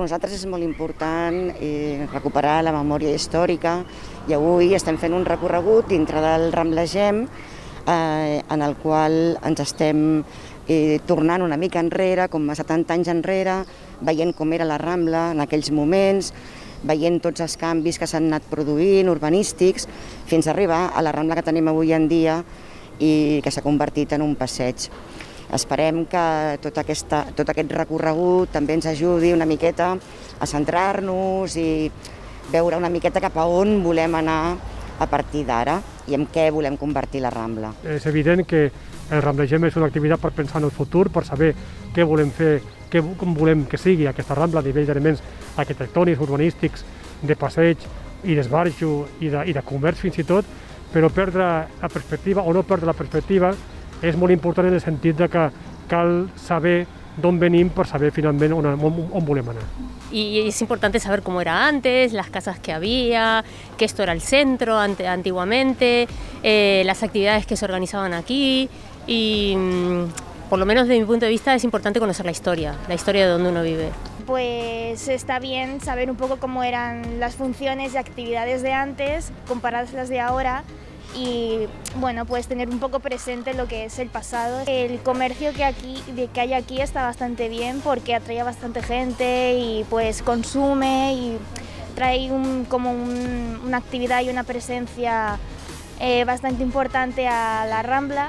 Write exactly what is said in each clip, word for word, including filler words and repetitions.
nosaltres és molt important eh, recuperar la memòria històrica i avui estem fent un recorregut dintre del Ramblegem eh, en el qual ens estem eh, tornant una mica enrere, com a setanta anys enrere, veient com era la Rambla en aquells moments, veient tots els canvis que s'han anat produint, urbanístics, fins a arribar a la Rambla que tenim avui en dia i que s'ha convertit en un passeig. Esperem que tot, aquesta, tot aquest recorregut també ens ajudi una miqueta a centrar-nos i veure una miqueta cap a on volem anar a partir d'ara i en què volem convertir la Rambla. És evident que el Ramblegem és una activitat per pensar en el futur, per saber què volem fer, què, com volem que sigui aquesta Rambla a nivell d'elements arquitectònics, urbanístics, de passeig i d'esbarjo i, de, i de comerç fins i tot, però perdre la perspectiva o no perdre la perspectiva és molt important en el sentit de que cal saber d'on venim per saber finalment on, on, on volem anar. Y es importante saber cómo era antes, las casas que había, que esto era el centro ante, antiguamente, eh, las actividades que se organizaban aquí y por lo menos desde mi punto de vista es importante conocer la historia, la historia de donde uno vive. Pues está bien saber un poco cómo eran las funciones y actividades de antes comparadas a las de ahora y bueno, pues tener un poco presente lo que es el pasado. El comercio que, aquí, que hay aquí está bastante bien porque atrae a bastante gente y pues consume y trae un, como un, una actividad y una presencia eh, bastante importante a la Rambla.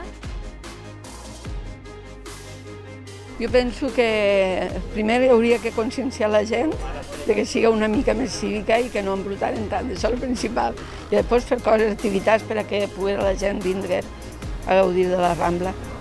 Jo penso que primer hauria que conscienciar la gent de que siga una mica més cívica i que no embrutaren tant, això és el principal. I després fer coses, activitats per a que pugui la gent vindre a gaudir de la Rambla.